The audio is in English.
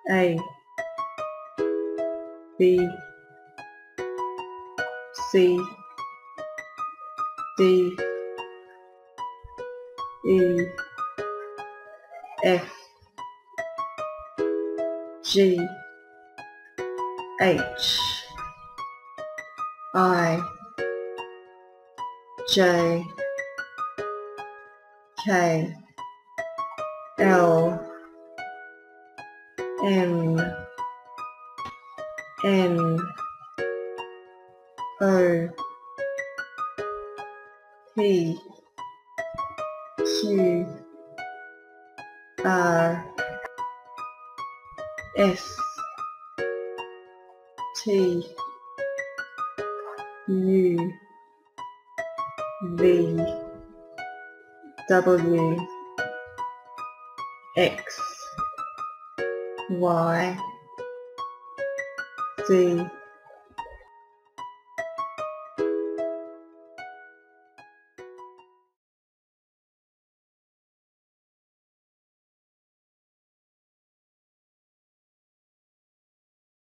A B C D E F G H I J K L M N O P Q R S T U V W X Y Z